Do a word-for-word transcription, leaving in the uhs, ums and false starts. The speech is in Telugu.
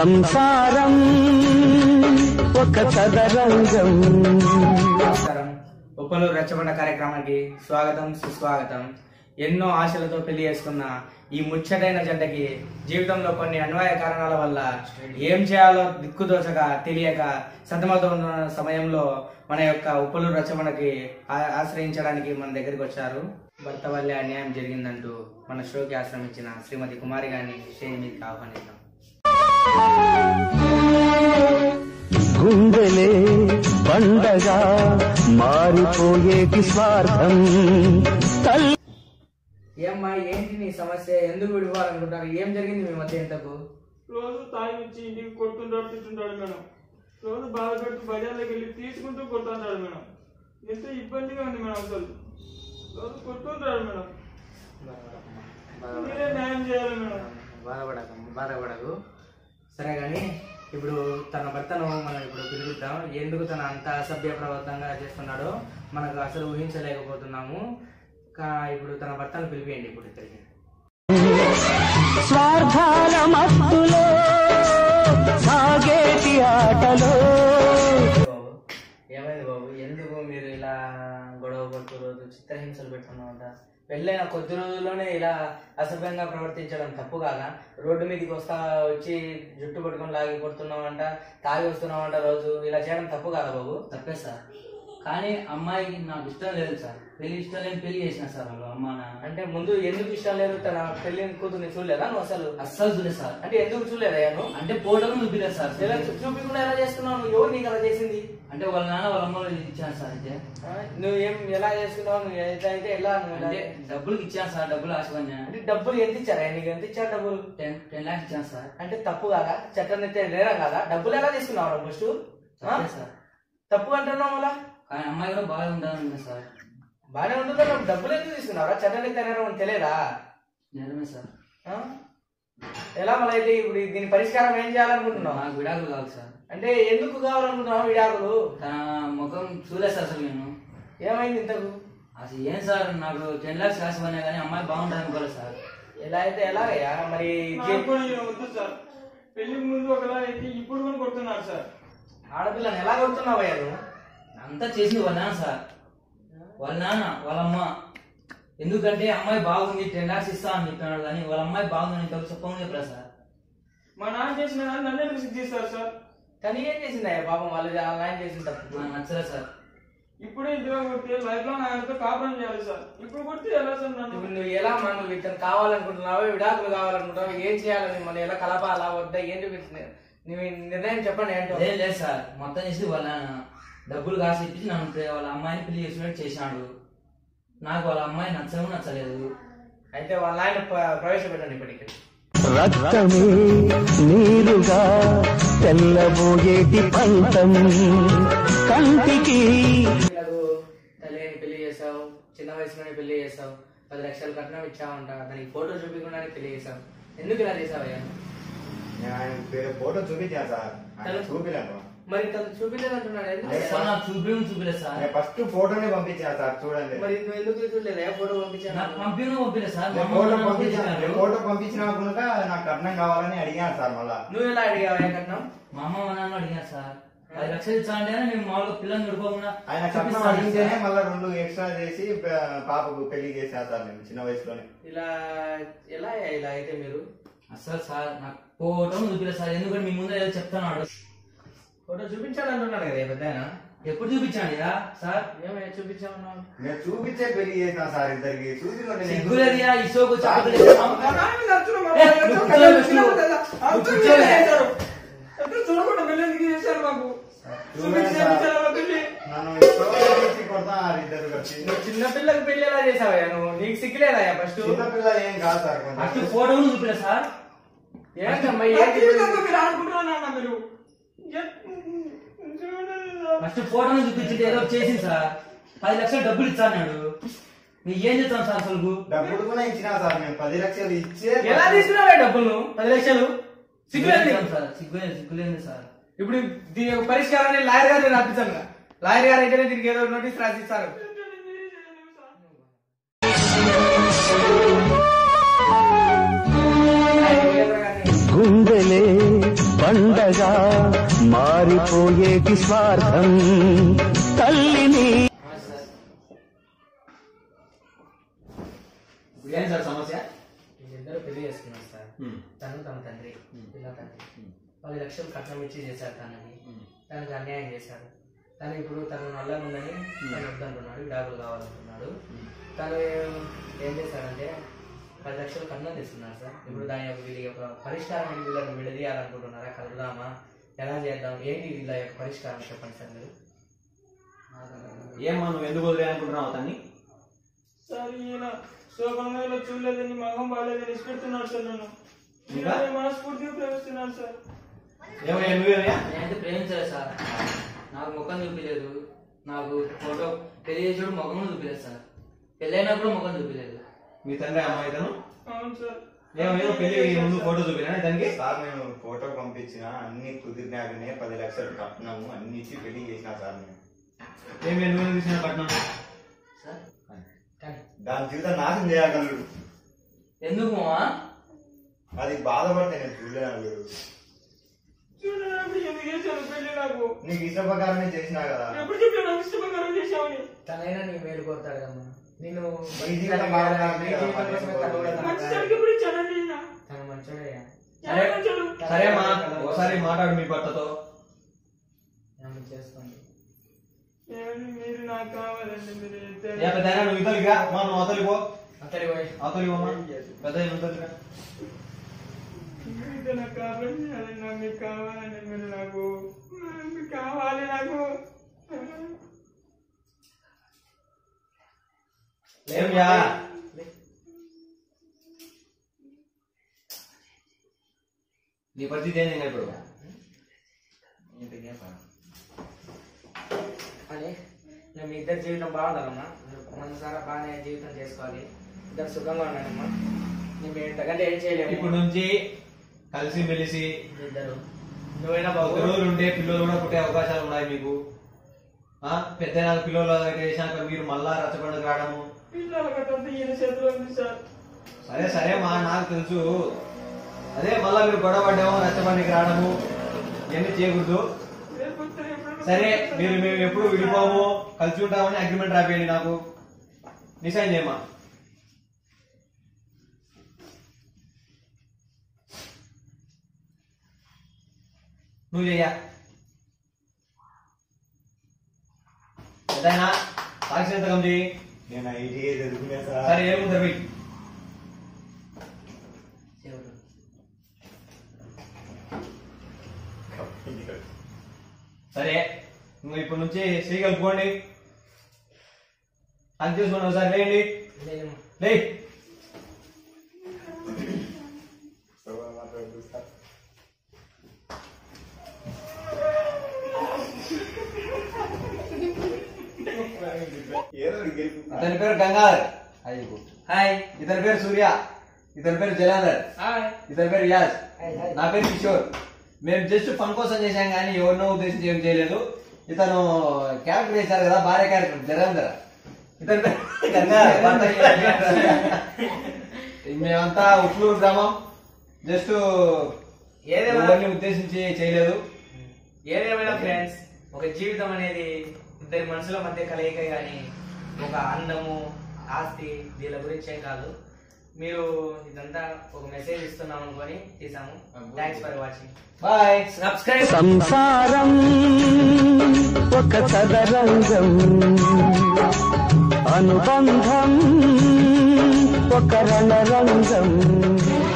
సంసారం ఒక సదరంగం. ఉప్పలూరు రచ్చబండ కార్యక్రమానికి స్వాగతం సుస్వాగతం. ఎన్నో ఆశలతో పెళ్లి చేసుకున్న ఈ ముచ్చటైన జంటకి జీవితంలో కొన్ని అన్వయ కారణాల వల్ల ఏం చేయాలో దిక్కుదోచక తెలియక సతమతమవుతున్న సమయంలో మన యొక్క ఉప్పలూరు రచ్చబండకి ఆశ్రయించడానికి మన దగ్గరికి వచ్చారు. భర్త వల్లే అన్యాయం జరిగిందంటూ మన షోకి ఆశ్రమించిన శ్రీమతి కుమారి గారిని స్టేజ్ మీదకి ఆహ్వానిద్దాం. గుండెలే పండగా మారిపోయేటి స్వార్థం. ఏమ్మా, ఏంటి నీ సమస్య? ఎందుకు విడిపోవాలనుకుంటారు? ఏం జరిగింది మీ మధ్య? ఇంతకు రోజు తాగిచ్చి ఇంటికి కొడుతుంటాడు, తింటుంటాడు మేడం. రోజు బాధపెట్టి బజార్లోకి వెళ్ళి తీసుకుంటూ కొడుతుంటాడు మేడం. ఎంత ఇబ్బందిగా ఉంది మేడం. అసలు రోజు కొడుతుంటాడు మేడం. మీరే న్యాయం చేయాలి మేడం. బాధపడక బాధపడదు సరే కానీ ఇప్పుడు తన భర్తను మనం ఇప్పుడు పిలుద్దాం. ఎందుకు తన అంత అసభ్య ప్రవర్తనంగా చేస్తున్నాడో మనకు అసలు ఊహించలేకపోతున్నాము. ఇప్పుడు తన భర్తను పిలిపియండి. ఇప్పుడు ఇద్దరికి స్వార్థాల మత్తులో సాగేటి ఆటలో. ఏమైంది బాబు? ఎందుకు మీరు ఇలా గొడవ పడుతూ రోజు చిత్రహింసలు పెడుతున్నామంట? పెళ్ళైన కొద్ది రోజుల్లోనే ఇలా అసభ్యంగా ప్రవర్తించడం తప్పు కాదా? రోడ్డు మీదకి వస్తా వచ్చి జుట్టు పట్టుకొని లాగి కొడుతున్నామంట, తాగి వస్తున్నామంట, రోజు ఇలా చేయడం తప్పు కాదా బాబు? తప్పే సార్, కానీ అమ్మాయికి నాకు ఇష్టం లేదు సార్. పెళ్లి ఇష్టం లేని పెళ్లి చేసిన సార్ వాళ్ళు అమ్మ. అంటే ముందు ఎందుకు ఇష్టం లేదు? తన పెళ్లి కూతుర్ని చూడలేదా నువ్వు? అసలు అస్సలు చూడలేదు సార్. అంటే ఎందుకు చూడలేదా నువ్వు? అంటే ఫోటోలు చూపించలేదు సార్. ఎలా చూపించకుండా ఎలా చేస్తున్నావు? నువ్వు ఎవరు నీకు అలా చేసింది? అంటే వాళ్ళ నాన్న వాళ్ళ అమ్మ ఇచ్చాను సార్. అయితే నువ్వు ఏం ఎలా చేసుకున్నావు? నువ్వు అయితే ఎలా? అంటే డబ్బులకి ఇచ్చాను సార్. డబ్బులు ఆశపడినా. అంటే డబ్బులు ఎంత ఇచ్చారా నీకు? ఎంత ఇచ్చారు డబ్బులు? టెన్ టెన్ లాక్స్ ఇచ్చాను సార్. అంటే తప్పు కాదా? చట్టం ఎత్తే నేరం కాదా? డబ్బులు ఎలా తీసుకున్నావు ఫస్ట్? సార్ తప్పు అంటున్నావు మళ్ళా. కానీ అమ్మాయి కూడా బాగా ఉండాలన్నా సార్. బాగానే ఉంటుందా? డబ్బులు ఎందుకు తీసుకున్నావురా? చట్టం ఎత్తే నేరం అని తెలియదా? నిజమే సార్. ఎలా మళ్ళీ అయితే ఇప్పుడు దీని పరిష్కారం ఏం చేయాలనుకుంటున్నావు? నాకు విడాకులు కావాలి సార్. అంటే ఎందుకు కావాలనుకుంటున్నావు విడాకులు? తన ముఖం చూడలేదు సార్ అసలు నేను. ఏమైంది ఇంతకు? అసలు ఏం సార్, నాకు టెన్ లాక్స్ ఆశపడినా కానీ అమ్మాయి బాగుంటుంది అనుకోలేదు సార్. ఎలా అయితే ఎలాగయ్యా మరి? వద్దు సార్. పెళ్లికి ముందు ఒకలా అయితే ఇప్పుడు కూడా కొడుతున్నారు సార్. ఆడపిల్లని ఎలా కొడుతున్నావయ్యా నువ్వు? అంతా చేసింది వాళ్ళ నాన్న సార్. వాళ్ళ నాన్న వాళ్ళ అమ్మ. ఎందుకంటే అమ్మాయి బాగుంది టెన్ లాక్స్ ఇస్తా అని చెప్పినాడు, కానీ వాళ్ళ అమ్మాయి బాగుందని తప్పు చెప్పమని చెప్పలేదు సార్. మా నాన్న చేసిన దాన్ని నన్నే రిస్క్ చేస్తారు సార్. కానీ ఏం చేసిందయ్యా పాపం? వాళ్ళు ఆయన చేసిన తప్పు నాకు నచ్చలేదు సార్. ఇప్పుడే ఇద్దరు కొడితే లైఫ్ లో ఆయనతో కాపురం చేయాలి సార్. ఇప్పుడు కొడితే ఎలా సార్ నన్ను? ఇప్పుడు నువ్వు ఎలా మనం ఇతను కావాలనుకుంటున్నావు, విడాకులు కావాలనుకుంటున్నావు, ఏం చేయాలని మనం ఎలా కలపాలా వద్దా ఏంటి నువ్వు నిర్ణయం చెప్పండి ఏంటో. ఏం లేదు సార్, మొత్తం చేసి వాళ్ళ నాన్న డబ్బులు కాసి ఇప్పించి నన్ను వాళ్ళ అమ్మాయిని పెళ్లి చేసినట్టు చేశాడు. నాకు వాళ్ళ అమ్మాయి నచ్చడం నచ్చలేదు. అయితే వాళ్ళ ఆయన ప్రవేశపెట్టండి ఇప్పటికి. రక్తమే నీరుగా తెల్లబోయేటి పంతం కంటికి. తల్లిని పెళ్లి చేసావు, చిన్న వయసులోనే పెళ్లి చేసావు, పది లక్షలు కట్నం ఇచ్చావంట, దానికి ఫోటో చూపించకుండానే పెళ్లి చేసావు. ఎందుకు ఇలా చేసావయ్యా? ఫోటో చూపించాను సార్. చూపిలేను. మరి తను చూపించదంటున్నాడు ఎందుకు? చూపించు చూపిలేదు సార్. ఫస్ట్ ఫోటోనే పంపించాను సార్, చూడండి. మరి నువ్వు ఎందుకు చూడలేదా? ఫోటో పంపించాను. పంపిన పంపిలేదు సార్. ఫోటో పంపించాను. ఫోటో పంపించినా కనుక నాకు కట్నం కావాలని అడిగాను సార్. మళ్ళా నువ్వు ఎలా అడిగావా కట్నం? మా అమ్మ మా నాన్న అడిగాను సార్. పది లక్షలు ఇచ్చాలంటే మేము మామూలుగా పిల్లల్ని విడిపోకుండా ఆయన కట్నం అడిగితేనే మళ్ళీ రెండు ఎక్స్ట్రా చేసి పాపకు పెళ్లి చేశాను సార్ నేను చిన్న వయసులోనే. ఇలా ఎలా ఇలా అయితే మీరు? అసలు సార్ నాకు ఫోటో చూపించలేదు సార్. ఎందుకంటే మీ ముందు ఏదో చెప్తున్నాడు. ఫోటో చూపించాడు అంటున్నాడు కదా పెద్ద ఆయన. ఎప్పుడు చూపించాడు సార్? ఏమైనా చూపించామన్నావు? నేను చూపించే పెళ్లి చేసిన సార్ ఇద్దరికి. సిగ్గులేదుయా ఈ షోకు చూడకుండా పెళ్లి ఎందుకు చేశారు మాకు? చిన్న పిల్లకి పెళ్లి ఎలా చేసావయ్యా నువ్వు? నీకు సిగ్గులేదా ఫస్ట్? చిన్న పిల్ల ఏం కాదు సార్. ఫస్ట్ ఫోటోలు చూపించలేదు సార్. ఏంటమ్మా మీరు ఆడుకుంటున్నా మీరు? ఫస్ట్ ఫోటోలు చూపించింది ఏదో చేసింది సార్. పది లక్షలు డబ్బులు ఇచ్చాడు. మీకు ఏం చేస్తాం సార్? అసలు డబ్బులు కూడా ఇచ్చినా సార్. మేము పది లక్షలు ఇచ్చే. ఎలా తీసుకున్నావా డబ్బులు? పది లక్షలు సిగ్గులేదు సార్. సిగ్గులేదు సిగ్గులేదు సార్. ఇప్పుడు దీని యొక్క పరిష్కారాన్ని లాయర్ గారు రాపిస్తాను. లాయర్ గారు అయితేనే దీనికి ఏదో నోటీస్ రాసిస్తారు. గుండెలే పండు పండగా మారిపోయేటి స్వార్థం తల్లిని. ఏం సార్ సమస్య? వీళ్ళిద్దరూ పెళ్లి చేసుకున్నారు సార్. తను తన తండ్రి పిల్ల తండ్రి పది లక్షలు కట్నం ఇచ్చి చేశారు తనని. తనకు అన్యాయం చేశారు. తను ఇప్పుడు తను నల్లగా ఉందని తను వద్దంటున్నాడు, విడాకులు కావాలంటున్నాడు. తను ఏం చేశాడంటే పది లక్షలు కట్నం తీసుకున్నాడు సార్. ఇప్పుడు దాని యొక్క వీళ్ళ యొక్క పరిష్కారం ఏంటి? వీళ్ళని విడదీయాలనుకుంటున్నారా? కలుద్దామా? ఎలా చేద్దాం? ఏంటి వీళ్ళ యొక్క పరిష్కారం చెప్పండి సార్ మీరు. ఏమా నువ్వు ఎందుకు వదిలేయాలనుకుంటున్నావు అతన్ని? సార్ ఈయన శోభంగా ఇలా చూడలేదని మగం బాగాలేదని ఇష్టపెడుతున్నాడు సార్. నన్ను ఇంకా? మనస్ఫూర్తిగా ప్రేమిస్తున్నాను సార్. ఏమయ్యా నువ్వేమయ్యా? నేనైతే ప్రేమించలేదు సార్. నాకు ముఖం చూపించలేదు. నాకు ఫోటో పెళ్లి చేసేప్పుడు ముఖం చూపించలేదు సార్. పెళ్ళైనప్పుడు ముఖం చూపించలేదు. మీ తండ్రి అమ్మాయి తను అవును సార్. ఏమయ్యా పెళ్లి ముందు ఫోటో చూపినా దానికి? సార్ నేను ఫోటో పంపించిన అన్ని కుదిరినాకనే పది లక్షలు కట్టినాము అన్ని ఇచ్చి పెళ్లి చేసిన సార్. నేను ఏమి నువ్వు తీసిన పట్నం సార్ దాని జీవితం నాశనం చేయగలరు. ఎందుకు మావా? అది బాధపడితే నేను చూడలేను. చూడడానికి ఎందుకు చేశాను పెళ్లి? నాకు నీకు ఇష్ట ప్రకారమే చేసినా కదా. ఎప్పుడు చెప్పాను నాకు ఇష్టప్రకారం చేశామని? తనైనా నీ మేలు కోరుతాడు కమ్మా. నిన్ను నీ జీవితం బాగుండాలని నీ జీవితం కోసమే తను కూడా మంచిదానికి ఎప్పుడు ఇచ్చానండి ఈయన? తను మంచోడయ్యా. సరే సరేమా ఒకసారి మాట్లాడు మీ భర్తతో. ఏమన్నా చేసుకోండి. ఏమండి మీరు నాకు కావాలండి. మీరు ఇద్దరు- ఏ పెద్ద నువ్వు ఇతలిగా మా నువ్వు అవతలిపో అతడి పోయి అవతలిపో పెద్ద ఇతలిగా. మీతో నాకు కావాలండి. అది నాకు మీకు కావాలండి. మీరు నాకు మీకు కావాలి. నాకు ఏమయ్యా నీ పరిస్థితి ఏంది ఇప్పుడు? అని మేము మీ ఇద్దరు జీవితం బాగుండాలమ్మా. మనసారా బాగానే జీవితం చేసుకోవాలి. ఇద్దరు సుఖంగా ఉన్నాడమ్మా. మేము ఎంతకంటే ఏం చేయలేము. ఇప్పుడు నుంచి కలిసి మెలిసి ఇద్దరు నువ్వైనా ఒక బాగు రోజులు ఉంటే పిల్లలు కూడా పుట్టే అవకాశాలు ఉన్నాయి మీకు. ఆ పెద్ద నాలుగు పిల్లలు చేసినాక మీరు మళ్ళా రచ్చబండకు రావడము. పిల్లల కట్టంతా ఈయన చేతిలో ఉంది సార్. సరే సరే మా నాకు తెలుసు. అదే మళ్ళా మీరు గొడవ పడ్డాము రచ్చబండికి రావడము ఇవన్నీ చేయకూడదు. రేపు వస్తారు ఎప్పుడైనా సరే మీరు మేము ఎప్పుడు విడిపోము కలిసి ఉంటామని అగ్రిమెంట్ రాపియండి. నాకు డిసైన్ చేయమా. నువ్వు చెయ్యా ఏదైనా సాక్షి సంతకం చెయ్యి. నేను ఐటీ చదువుకునే సార్. సరే ఏముంది రవి? సరే నువ్వు ఇప్పటి నుంచి చేయగలుపుకోండి. అది చూసుకోండి ఒకసారి లేండి. లే ఇతని పేరు గంగాధర్. హాయ్. ఇతని పేరు సూర్య. ఇతని పేరు జలాంధర్. ఇతని పేరు యాజ్. నా పేరు కిషోర్. మేము జస్ట్ ఫన్ కోసం చేశాం కానీ ఎవరినో ఉద్దేశించి ఏం చేయలేదు. ఇతను క్యారెక్టర్ చేశారు కదా భార్య క్యారెక్టర్ జలాంధర్. ఇతని పేరు గంగాధర్. మేమంతా ఉట్లూరు గ్రామం. జస్ట్ ఏదేమైనా ఎవరిని ఉద్దేశించి చేయలేదు. ఏదేమైనా ఫ్రెండ్స్ ఒక జీవితం అనేది ఇద్దరి మనుషుల మధ్య కలయిక కానీ ఒక అందము ఆస్తి వీళ్ళ గురించి ఏం కాదు. మీరు ఇదంతా ఒక మెసేజ్ ఇస్తున్నాం అనుకొని తీసాము. Thanks for watching. Bye. Subscribe. సంసారం ఒక చదరంగం, అనుబంధం ఒక రణరంగం.